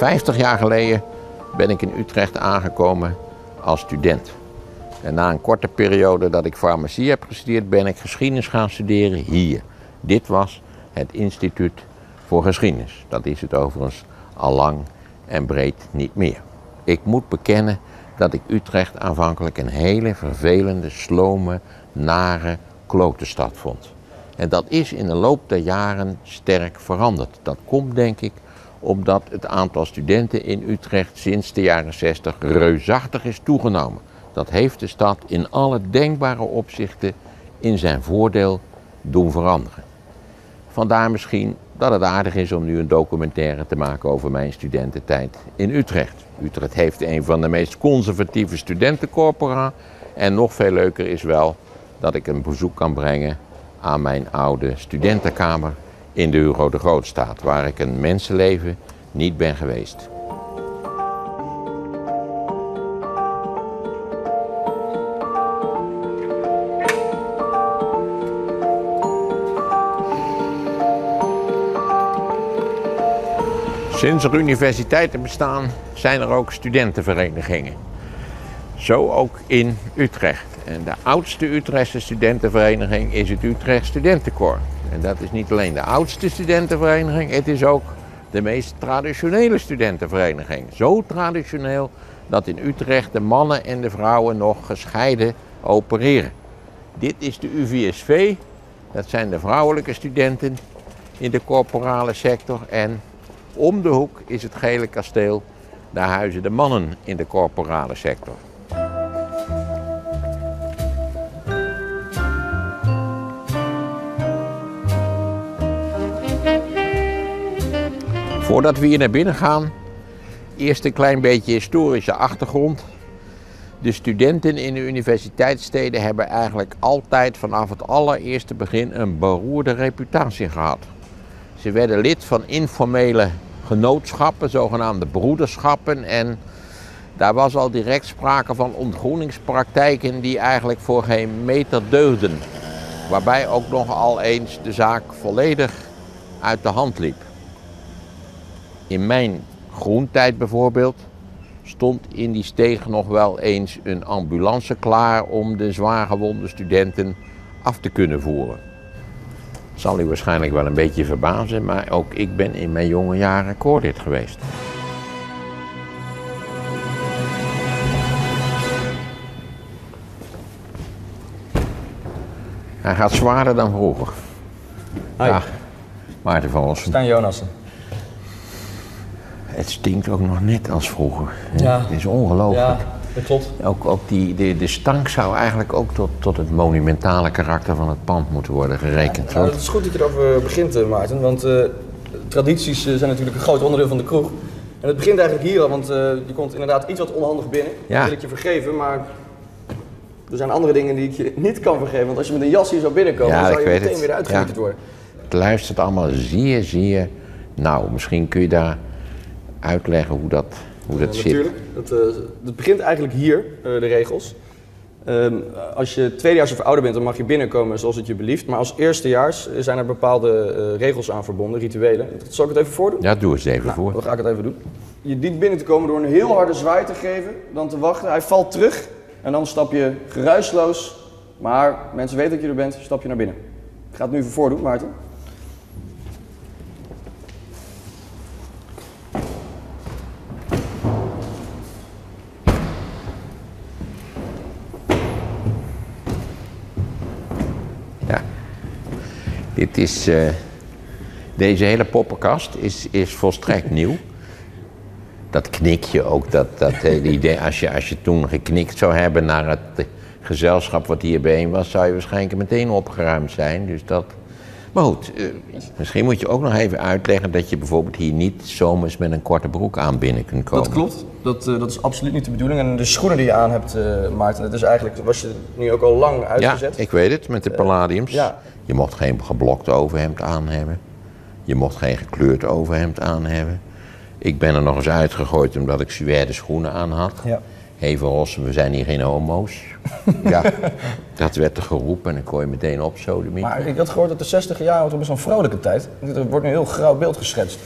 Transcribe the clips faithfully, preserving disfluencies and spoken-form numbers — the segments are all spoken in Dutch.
vijftig jaar geleden ben ik in Utrecht aangekomen als student. En na een korte periode dat ik farmacie heb gestudeerd, ben ik geschiedenis gaan studeren hier. Dit was het Instituut voor Geschiedenis. Dat is het overigens al lang en breed niet meer. Ik moet bekennen dat ik Utrecht aanvankelijk een hele vervelende, slome, nare, klote stad vond. En dat is in de loop der jaren sterk veranderd. Dat komt denk ik omdat het aantal studenten in Utrecht sinds de jaren zestig reusachtig is toegenomen. Dat heeft de stad in alle denkbare opzichten in zijn voordeel doen veranderen. Vandaar misschien dat het aardig is om nu een documentaire te maken over mijn studententijd in Utrecht. Utrecht heeft een van de meest conservatieve studentencorpora. En nog veel leuker is wel dat ik een bezoek kan brengen aan mijn oude studentenkamer in de Hugo de Grootstraat, waar ik een mensenleven niet ben geweest. Sinds er universiteiten bestaan, zijn er ook studentenverenigingen. Zo ook in Utrecht. En de oudste Utrechtse studentenvereniging is het Utrecht Studentenkoor. En dat is niet alleen de oudste studentenvereniging, het is ook de meest traditionele studentenvereniging. Zo traditioneel dat in Utrecht de mannen en de vrouwen nog gescheiden opereren. Dit is de U V S V, dat zijn de vrouwelijke studenten in de corporale sector. En om de hoek is het Gele Kasteel, daar huizen de mannen in de corporale sector. Voordat we hier naar binnen gaan, eerst een klein beetje historische achtergrond. De studenten in de universiteitssteden hebben eigenlijk altijd vanaf het allereerste begin een beroerde reputatie gehad. Ze werden lid van informele genootschappen, zogenaamde broederschappen. En daar was al direct sprake van ontgroeningspraktijken die eigenlijk voor geen meter deugden. Waarbij ook nogal eens de zaak volledig uit de hand liep. In mijn groentijd bijvoorbeeld stond in die steeg nog wel eens een ambulance klaar om de zwaargewonde studenten af te kunnen voeren. Zal u waarschijnlijk wel een beetje verbazen, maar ook ik ben in mijn jonge jaren koorlid geweest. Hij gaat zwaarder dan vroeger. Hi. Ja, Maarten van Rossum. Stijn Jonassen. Het stinkt ook nog net als vroeger. Ja. Het is ongelooflijk. Ja, dat klopt. Ook, ook die, de, de stank zou eigenlijk ook tot, tot het monumentale karakter van het pand moeten worden gerekend. Ja, nou, het is goed dat je erover begint, Maarten, want uh, tradities uh, zijn natuurlijk een groot onderdeel van de kroeg. En het begint eigenlijk hier al, want uh, je komt inderdaad iets wat onhandig binnen. Ja. Dat wil ik je vergeven, maar er zijn andere dingen die ik je niet kan vergeven. Want als je met een jas hier zou binnenkomen, Ja, dan zou je ik weet meteen het. weer uitgenieterd Ja. worden. Het luistert allemaal zeer, zeer nauw. Misschien kun je daar uitleggen hoe dat, hoe dat Ja, zit. natuurlijk. Het, uh, het begint eigenlijk hier, uh, de regels. Um, als je tweedejaars of ouder bent, dan mag je binnenkomen zoals het je belieft. Maar als eerstejaars zijn er bepaalde uh, regels aan verbonden, rituelen. Zal ik het even voordoen? Ja, doe eens even nou, voor. Dan ga ik het even doen. Je dient binnen te komen door een heel harde zwaai te geven, dan te wachten. Hij valt terug en dan stap je geruisloos, maar mensen weten dat je er bent, stap je naar binnen. Ik ga het nu even voordoen, Maarten. Dit is, uh, deze hele poppenkast is, is volstrekt nieuw. Dat knikje ook, dat, dat uh, idee, als je, als je toen geknikt zou hebben naar het uh, gezelschap wat hier bijeen was, zou je waarschijnlijk meteen opgeruimd zijn. Dus dat... Maar goed, uh, misschien moet je ook nog even uitleggen dat je bijvoorbeeld hier niet zomers met een korte broek aan binnen kunt komen. Dat klopt, dat, uh, dat is absoluut niet de bedoeling. En de schoenen die je aan hebt, uh, Maarten, dat is eigenlijk, was je nu ook al lang uitgezet. Ja, ik weet het, met de palladiums. Uh, ja. Je mocht geen geblokt overhemd aan hebben. Je mocht geen gekleurd overhemd aan hebben. Ik ben er nog eens uitgegooid omdat ik suède schoenen aan had. Ja. Hé Van Rossum, we zijn hier geen homo's. Ja, dat werd er geroepen en dan kon je meteen op zo de Maar ik had gehoord dat de zestiger jaren was best wel een vrolijke tijd. Er wordt nu een heel grauw beeld geschetst.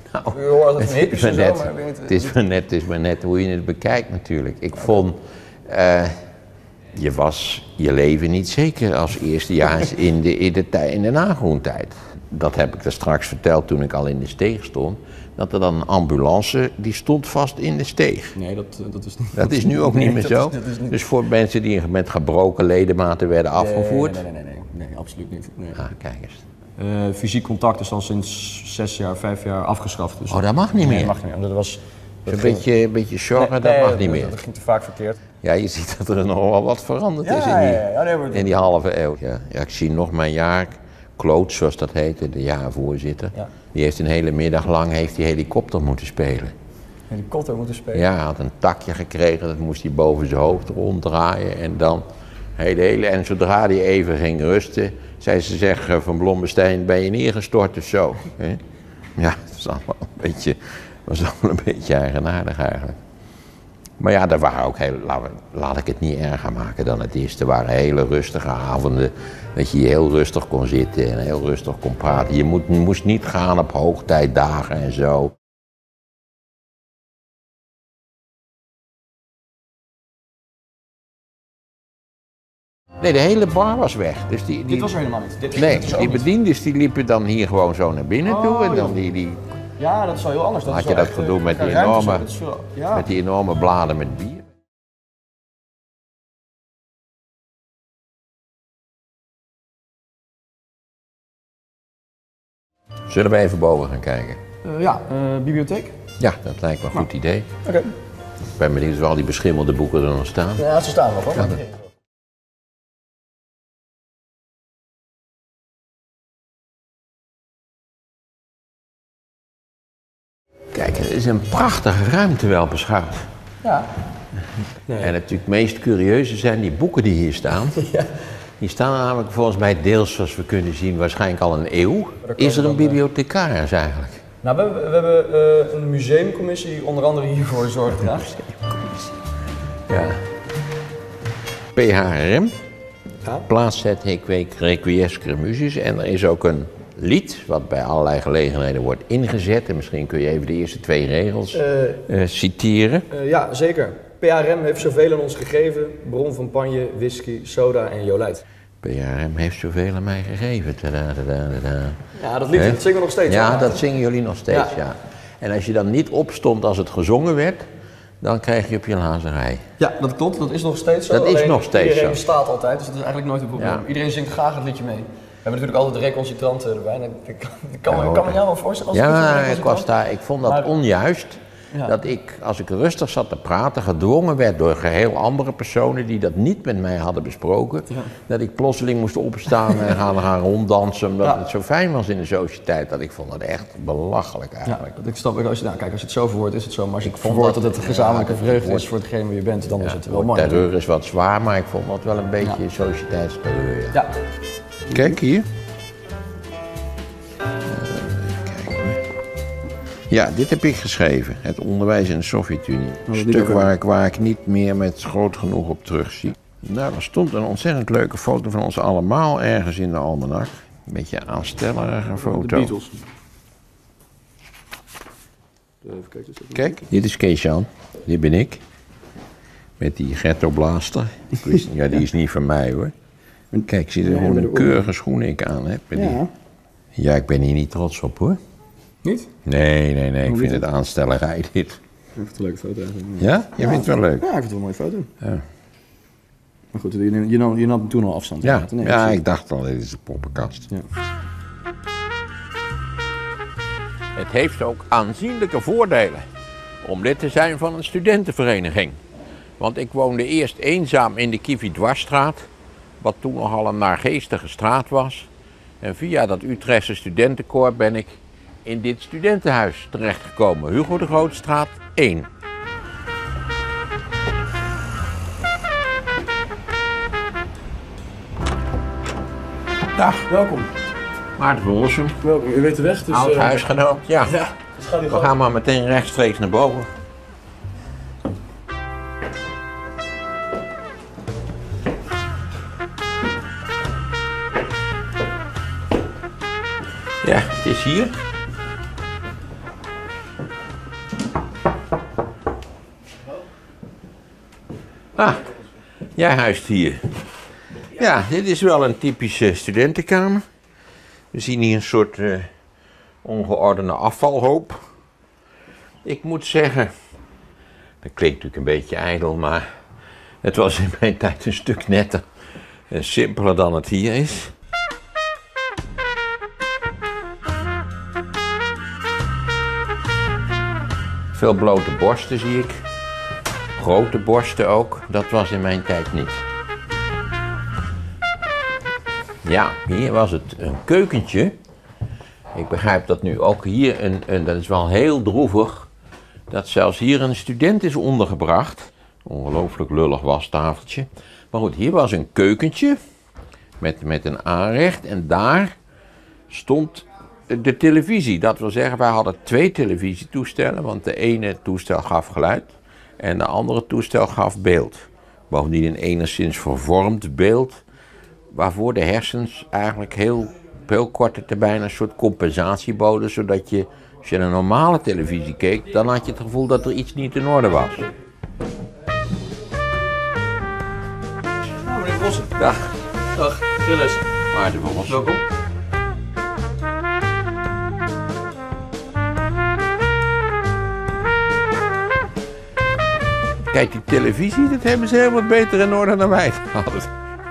Nou, hoor dat het het, is maar net, het, is maar net, het is maar net hoe je het bekijkt natuurlijk. Ik vond, uh, je was je leven niet zeker als eerstejaars in de, in de, in de nagroentijd. Dat heb ik er straks verteld toen ik al in de steeg stond. Dat er dan een ambulance, die stond vast in de steeg. Nee, dat, dat is niet. Dat is nu ook niet meer zo. Is, is niet... Dus voor mensen die met gebroken ledematen werden afgevoerd? Nee, nee, nee, nee, nee, nee absoluut niet. Nee. Ah, kijk eens. Uh, fysiek contact is al sinds zes jaar, vijf jaar afgeschaft. Dus oh, dat mag niet meer? Nee, dat mag niet meer. Dat was, dat een ging... beetje, beetje zorgen, nee, dat nee, mag niet dat, meer. Dat, dat ging te vaak verkeerd. Ja, je ziet dat er nog wel wat veranderd ja, is in die, ja, ja, nee, maar... in die halve eeuw. Ja. Ja, ik zie nog mijn jaar, Kloot, zoals dat heette, de jaarvoorzitter. Ja. Die heeft een hele middag lang heeft die helikopter moeten spelen. Helikopter moeten spelen? Ja, hij had een takje gekregen, dat moest hij boven zijn hoofd ronddraaien. En dan, hele, hele, en zodra hij even ging rusten, zei ze zeggen van Blommestein, ben je neergestort of zo? He? Ja, dat was allemaal een beetje, was allemaal een beetje eigenaardig eigenlijk. Maar ja, er waren ook heel, laat, laat ik het niet erger maken dan het is. Er waren hele rustige avonden, dat je heel rustig kon zitten en heel rustig kon praten. Je moet, moest niet gaan op hoogtijdagen en zo. Nee, de hele bar was weg. Dus die, die... Dit was er helemaal niet? Dit, nee, dit die bediendes die liepen dan hier gewoon zo naar binnen oh, toe. En dan die, die... Ja, dat is wel heel anders. Dat had is je wel dat echt, gedoe met die, enorme, veel... ja. met die enorme bladen met bier. Zullen we even boven gaan kijken? Uh, ja, uh, bibliotheek? Ja, dat lijkt me een goed idee. Oké. Okay. Ik ben benieuwd of al die beschimmelde boeken er nog staan. Ja, ze staan nog hoor. Ja, dat... Kijk, het is een prachtige ruimte wel beschouwd. Ja. Nee. En natuurlijk het meest curieuze zijn die boeken die hier staan. Ja. Die staan namelijk volgens mij deels, zoals we kunnen zien, waarschijnlijk al een eeuw. Is er een bibliothecaris eigenlijk? Nou, we hebben, we hebben uh, een museumcommissie die onder andere hiervoor zorg draagt. Ja. P H R M, ja. Plaatzet Requiescere Musis. En er is ook een lied wat bij allerlei gelegenheden wordt ingezet. En misschien kun je even de eerste twee regels uh, uh, citeren. Uh, ja, zeker. P H R M heeft zoveel aan ons gegeven. Bron van panje, whisky, soda en jolijt. P H R M heeft zoveel aan mij gegeven. Tada, tada, tada. Ja, dat lied dat zingen we nog steeds. Ja, dat zingen jullie nog steeds, ja. ja. En als je dan niet opstond als het gezongen werd, dan krijg je op je lazerij. Ja, dat klopt. Dat is nog steeds zo. Dat is Alleen nog steeds iedereen zo. Iedereen staat altijd, dus dat is eigenlijk nooit een probleem. Ja. Iedereen zingt graag het liedje mee. We hebben natuurlijk altijd de recalcitranten erbij. Ik kan, kan, ja, kan me jou wel voorstellen als ja, ik was daar. Ik vond dat maar, onjuist. Ja. Dat ik, als ik rustig zat te praten, gedwongen werd door geheel andere personen die dat niet met mij hadden besproken. Ja. Dat ik plotseling moest opstaan en gaan, gaan ronddansen, omdat ja. het zo fijn was in de sociëteit. Dat ik vond dat echt belachelijk eigenlijk. Ja, ik snap, als je, nou, kijk, als je het zo verwoordt, is het zo. Maar als je verwoordt dat het een gezamenlijke ja, vreugde woord, is voor hetgeen wie je bent, dan ja, is het wel mooi. Terreur is wat zwaar, maar ik vond dat wel een beetje ja. sociëteitsterreur. Ja. ja. Kijk hier. Ja, dit heb ik geschreven. Het onderwijs in de Sovjet-Unie. Een stuk waar ik, waar ik niet meer met groot genoeg op terugzie. Nou, er stond een ontzettend leuke foto van ons allemaal ergens in de almanak. Een beetje een aanstellerige foto. De Beatles. Even kijken, Kijk, dit is Kees-Jan. Dit ben ik. Met die ghetto blaster. Ja, die is niet van mij hoor. Kijk, zie je hoe een keurige schoenen ik aan heb. Ja. Die... ja, ik ben hier niet trots op hoor. Niet? Nee, nee, nee. Ik vind het aanstellerij dit. Ik vind het een leuke foto eigenlijk. Ja? Je ja, vindt het wel leuk? Ja, ik vind het wel een mooie foto. Ja. Maar goed, je, je, nam, je nam toen al afstand. Ja, nee, ja ik dacht al, dit is een poppenkast. Ja. Het heeft ook aanzienlijke voordelen om lid te zijn van een studentenvereniging. Want ik woonde eerst eenzaam in de Kievit-Dwarsstraat, wat toen nogal een naargeestige straat was. En via dat Utrechtse studentenkoor ben ik in dit studentenhuis terechtgekomen. Hugo de Grootstraat één. Dag. Welkom. Maarten van Rossum. Welkom, u weet de weg. Dus, oud huisgenoot, ja. ja dus we gaan maar meteen rechtstreeks naar boven. Ja, het is hier. Ah, jij huist hier. Ja, dit is wel een typische studentenkamer. We zien hier een soort uh, ongeordende afvalhoop. Ik moet zeggen, dat klinkt natuurlijk een beetje ijdel, maar het was in mijn tijd een stuk netter en simpeler dan het hier is. Veel blote borsten zie ik. Grote borsten ook. Dat was in mijn tijd niet. Ja, hier was het een keukentje. Ik begrijp dat nu ook hier, een, een, dat is wel heel droevig, dat zelfs hier een student is ondergebracht. Ongelooflijk lullig wastafeltje. Maar goed, hier was een keukentje met, met een aanrecht en daar stond de televisie. Dat wil zeggen, wij hadden twee televisietoestellen, want de ene toestel gaf geluid en de andere toestel gaf beeld. Bovendien een enigszins vervormd beeld, waarvoor de hersens eigenlijk heel, heel korte termijn een soort compensatie boden, zodat je, als je naar een normale televisie keek, dan had je het gevoel dat er iets niet in orde was. Nou, meneer Vossen. Dag. Dag, Gilles. Maarten van Vossen. Welkom. Kijk, die televisie, dat hebben ze heel wat beter in orde dan wij hadden.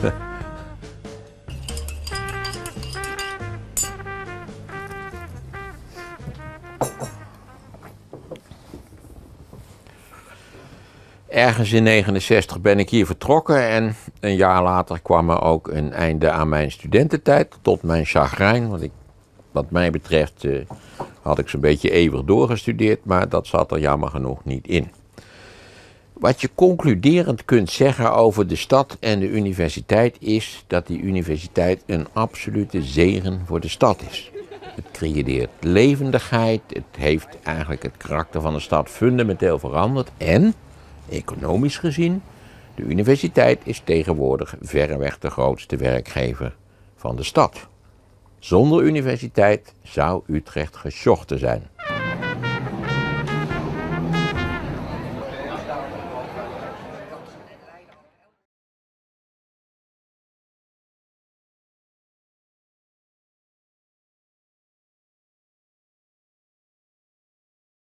Ergens in negentien negenenzestig ben ik hier vertrokken en een jaar later kwam er ook een einde aan mijn studententijd. Tot mijn chagrijn, want ik, wat mij betreft uh, had ik zo'n beetje eeuwig doorgestudeerd, maar dat zat er jammer genoeg niet in. Wat je concluderend kunt zeggen over de stad en de universiteit is dat die universiteit een absolute zegen voor de stad is. Het creëert levendigheid, het heeft eigenlijk het karakter van de stad fundamenteel veranderd en, economisch gezien, de universiteit is tegenwoordig verreweg de grootste werkgever van de stad. Zonder universiteit zou Utrecht gesjochten zijn.